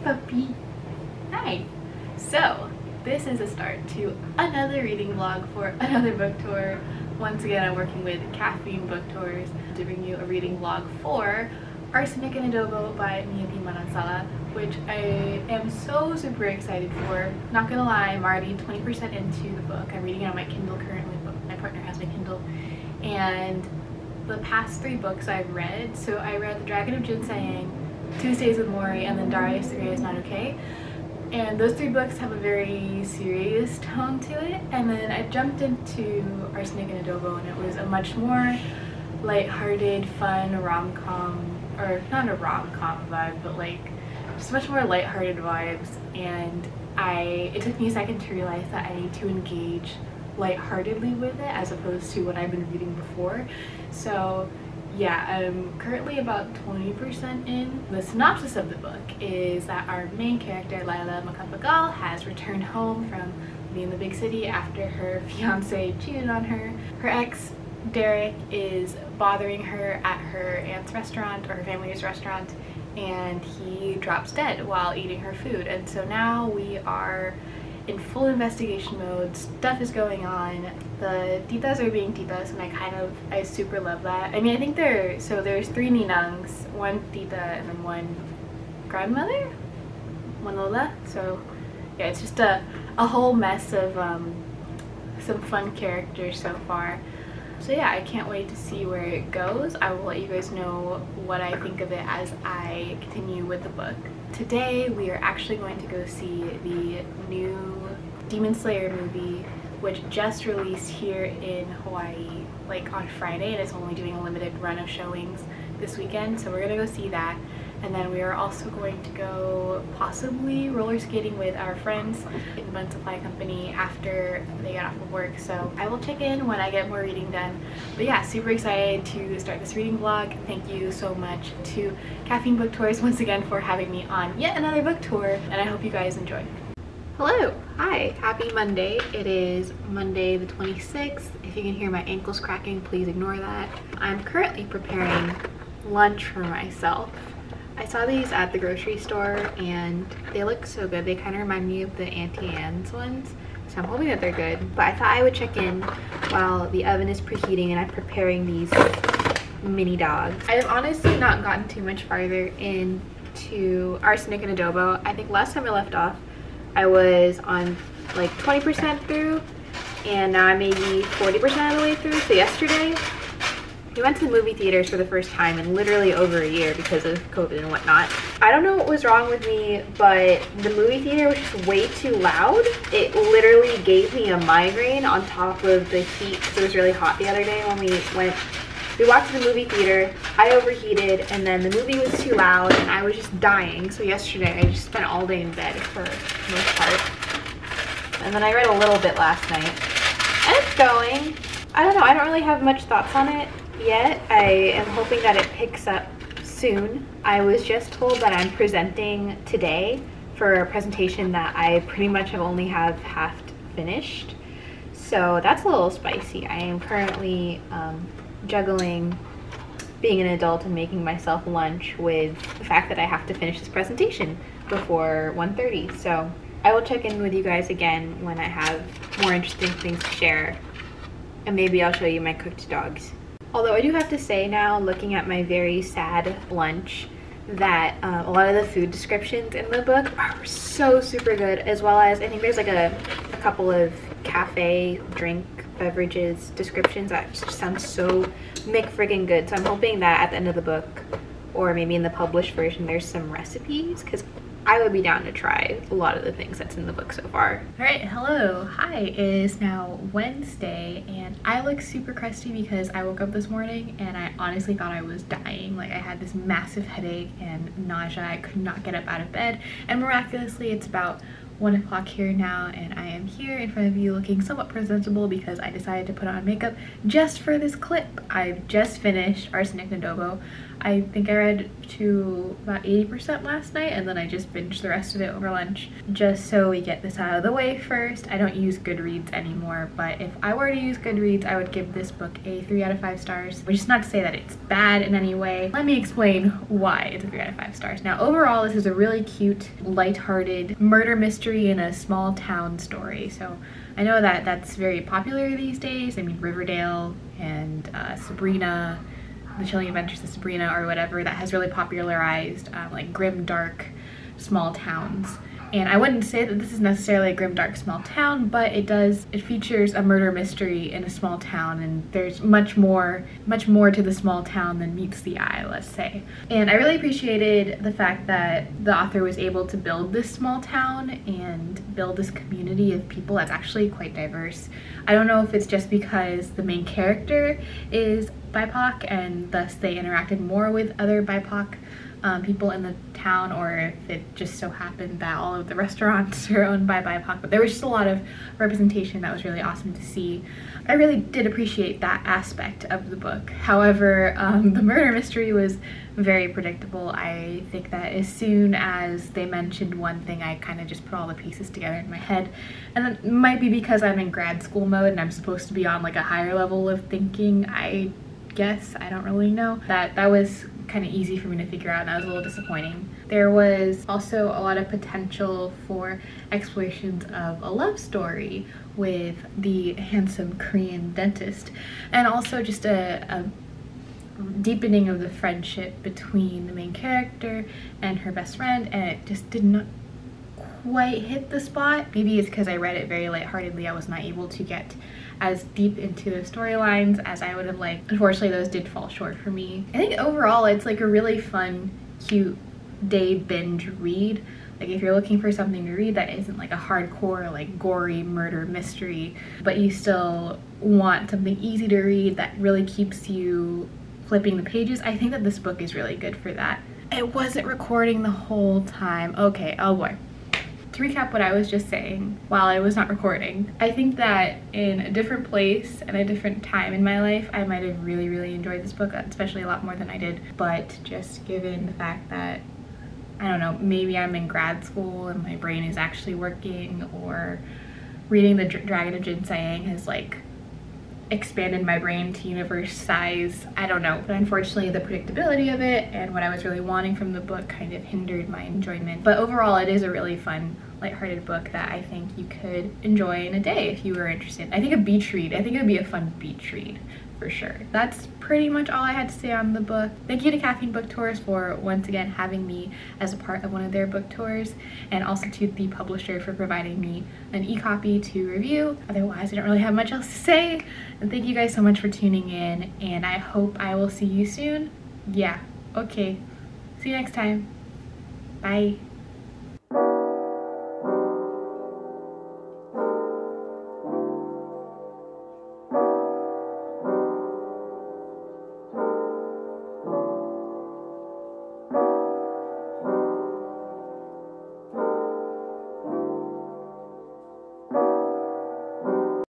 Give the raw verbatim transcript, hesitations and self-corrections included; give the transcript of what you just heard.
puppy. Hi. So this is a start to another reading vlog for another book tour. Once again, I'm working with Caffeine Book Tours to bring you a reading vlog for Arsenic and Adobo by me and manansala, which I am so super excited for. Not gonna lie, I'm already twenty percent into the book. I'm reading it on my Kindle currently, but my partner has my Kindle. And the past three books I've read, so I read The Dragon of Ginseng, Tuesdays with Maury, and then Darius the Grey is Not Okay. And those three books have a very serious tone to it. And then I jumped into Arsenic and Adobo, and it was a much more lighthearted, fun rom-com, or not a rom-com vibe, but like just much more lighthearted vibes. And I, it took me a second to realize that I need to engage lightheartedly with it as opposed to what I've been reading before. So yeah, I'm currently about twenty percent in. The synopsis of the book is that our main character, Lila Macapagal, has returned home from living in the big city after her fiance cheated on her. Her ex, Derek, is bothering her at her aunt's restaurant, or her family's restaurant, and he drops dead while eating her food. And so now we are in full investigation mode. Stuff is going on. The titas are being titas, and I kind of, I super love that. I mean, I think there, so there's three ninangs, one tita and then one grandmother, one lola. So yeah, it's just a, a whole mess of um, some fun characters so far. So yeah, I can't wait to see where it goes. I will let you guys know what I think of it as I continue with the book. Today we are actually going to go see the new Demon Slayer movie, which just released here in Hawaii like on Friday, and it's only doing a limited run of showings this weekend. So we're gonna go see that, and then we are also going to go possibly roller skating with our friends in the Bun Supply Company after they get off of work. So I will check in when I get more reading done. But yeah, super excited to start this reading vlog. Thank you so much to Caffeine Book Tours once again for having me on yet another book tour, and I hope you guys enjoy. Hello, hi, happy Monday. It is Monday the twenty-sixth. If you can hear my ankles cracking, please ignore that. I'm currently preparing lunch for myself. I saw these at the grocery store and they look so good. They kind of remind me of the Auntie Anne's ones, so I'm hoping that they're good. But I thought I would check in while the oven is preheating and I'm preparing these mini dogs. I have honestly not gotten too much farther into Arsenic and Adobo. I think last time I left off I was on like twenty percent through, and now I'm maybe forty percent of the way through. So yesterday we went to the movie theaters for the first time in literally over a year because of COVID and whatnot. I don't know what was wrong with me, but the movie theater was just way too loud. It literally gave me a migraine on top of the heat because it was really hot the other day when we went. We walked to the movie theater, I overheated, and then the movie was too loud and I was just dying. So yesterday I just spent all day in bed for the most part. And then I read a little bit last night. And it's going. I don't know, I don't really have much thoughts on it yet. I am hoping that it picks up soon. I was just told that I'm presenting today for a presentation that I pretty much have only have half finished. So that's a little spicy. I am currently um, juggling being an adult and making myself lunch with the fact that I have to finish this presentation before one thirty. So I will check in with you guys again when I have more interesting things to share, and maybe I'll show you my cooked dogs. Although I do have to say now, looking at my very sad lunch, that um, a lot of the food descriptions in the book are so super good, as well as I think there's like a, a couple of cafe drink beverages descriptions that just sound so mick-friggin' good. So I'm hoping that at the end of the book, or maybe in the published version, there's some recipes, because I would be down to try a lot of the things that's in the book so far. All right, hello, hi. It is now Wednesday and I look super crusty because I woke up this morning and I honestly thought I was dying. Like I had this massive headache and nausea. I could not get up out of bed, and miraculously it's about one o'clock here now, and I am here in front of you looking somewhat presentable because I decided to put on makeup just for this clip. I've just finished Arsenic and Adobo. I think I read to about eighty percent last night, and then I just binged the rest of it over lunch just so we get this out of the way first. I don't use Goodreads anymore, but if I were to use Goodreads, I would give this book a three out of five stars, which is not to say that it's bad in any way. Let me explain why it's a three out of five stars. Now, overall, this is a really cute, lighthearted murder mystery in a small town story. So I know that that's very popular these days. I mean, Riverdale and uh, Sabrina, The Chilling Adventures of Sabrina or whatever, that has really popularized um, like grim, dark, small towns. And I wouldn't say that this is necessarily a grim, dark, small town, but it does, it features a murder mystery in a small town, and there's much more, much more to the small town than meets the eye, let's say. And I really appreciated the fact that the author was able to build this small town and build this community of people that's actually quite diverse. I don't know if it's just because the main character is B I P O C and thus they interacted more with other B I P O C Um, people in the town, or if it just so happened that all of the restaurants are owned by B I P O C, but there was just a lot of representation that was really awesome to see. I really did appreciate that aspect of the book. However, um, the murder mystery was very predictable. I think that as soon as they mentioned one thing, I kind of just put all the pieces together in my head. And that might be because I'm in grad school mode and I'm supposed to be on like a higher level of thinking, I guess. I don't really know. That, that was kind of easy for me to figure out, and that was a little disappointing. There was also a lot of potential for explorations of a love story with the handsome Korean dentist, and also just a, a deepening of the friendship between the main character and her best friend, and it just did not quite hit the spot. Maybe it's because I read it very lightheartedly. I was not able to get as deep into the storylines as I would have liked. Unfortunately, those did fall short for me. I think overall it's like a really fun, cute day binge read. Like if you're looking for something to read that isn't like a hardcore, like gory murder mystery, but you still want something easy to read that really keeps you flipping the pages, I think that this book is really good for that. It wasn't recording the whole time. Okay, oh boy. To recap what I was just saying while I was not recording, I think that in a different place and a different time in my life, I might have really, really enjoyed this book, especially a lot more than I did. But just given the fact that, I don't know, maybe I'm in grad school and my brain is actually working, or reading The Dragon of Ginseng has like expanded my brain to universe size, I don't know. But unfortunately, the predictability of it and what I was really wanting from the book kind of hindered my enjoyment. But overall, it is a really fun, lighthearted book that I think you could enjoy in a day if you were interested. I think a beach read, I think it would be a fun beach read for sure. That's pretty much all I had to say on the book. Thank you to Caffeine Book Tours for once again having me as a part of one of their book tours, and also to the publisher for providing me an e-copy to review. Otherwise, I don't really have much else to say. And thank you guys so much for tuning in, and I hope I will see you soon. Yeah, okay. See you next time. Bye.